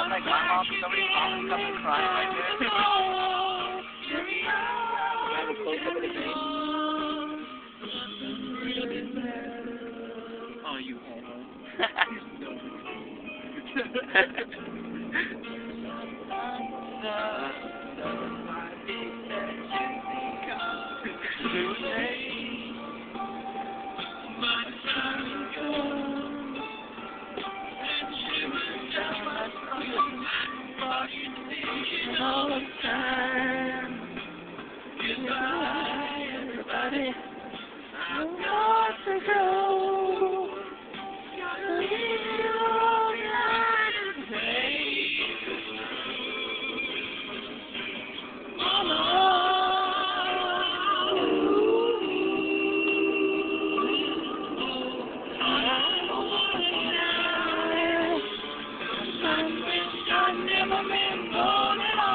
sound like grandma, somebody's mom coming crying right there. Have a close up of the face. Oh, you homo. All the time, goodbye, everybody. I've got to go. Gotta leave you all night and day. Mama. I've never been born at all.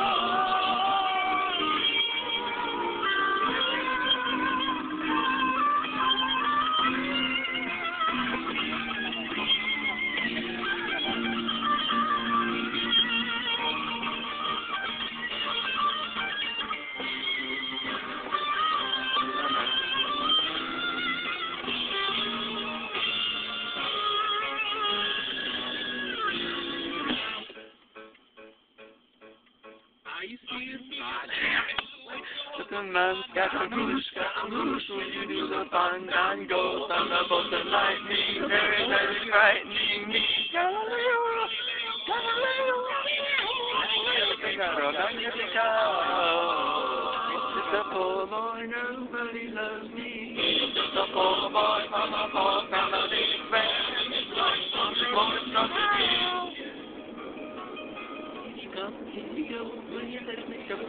The man's got a goose, when you do the fandango, thunderbolt and lightning, very, very frightening me. Galileo, Galileo, Magnifico. It's just a poor boy, nobody loves me. It's just a poor boy from a poor family, friend. It's like something more from me. Here we go, will you let me go?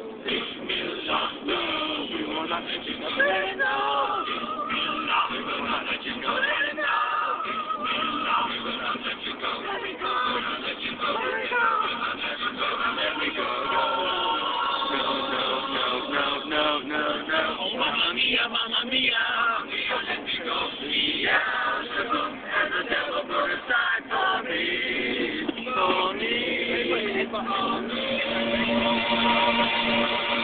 We will not let you go. Let it go. We will not let you go. Let it go. We will not let you go. Let it go. We will not let you go. Let it go. Let me go. No. Mamma mia, mamma mia. Let me go. And the devil put aside for me. For me.